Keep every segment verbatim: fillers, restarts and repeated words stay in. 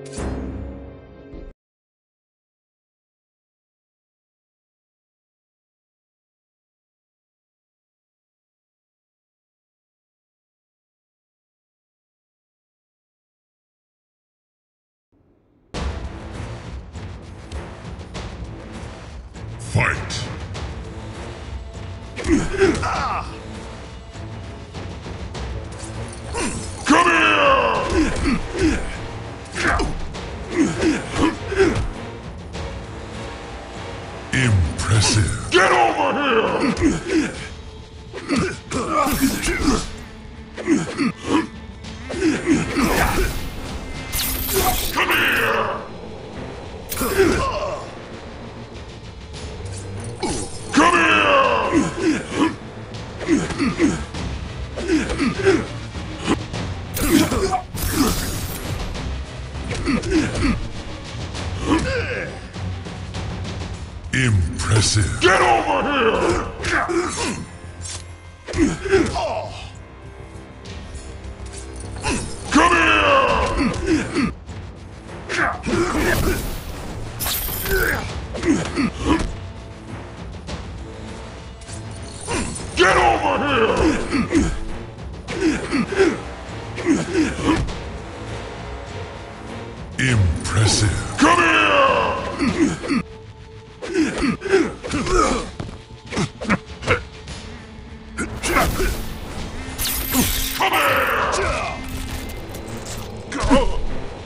Fight! Ah! Come here! Impressive. Get over here! Come here! Come here! Impressive. Get over here! Come here! Get over here! Impressive. Come here! Come here! Go!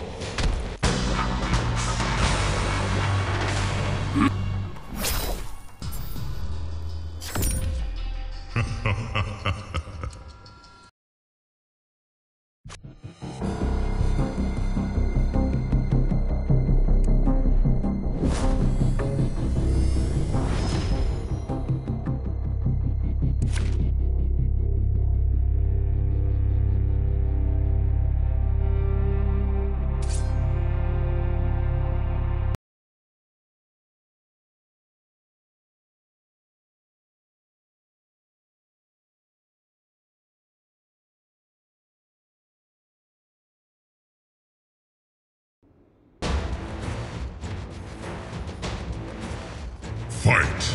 Fight!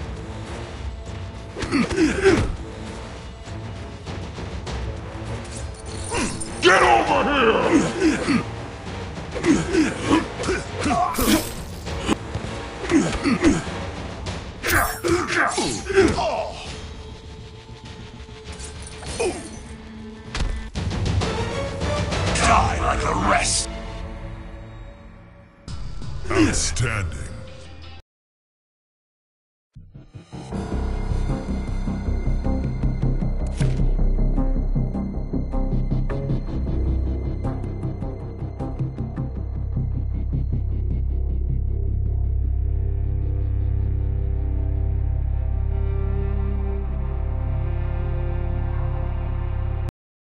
Get over here! Die like the rest! Outstanding.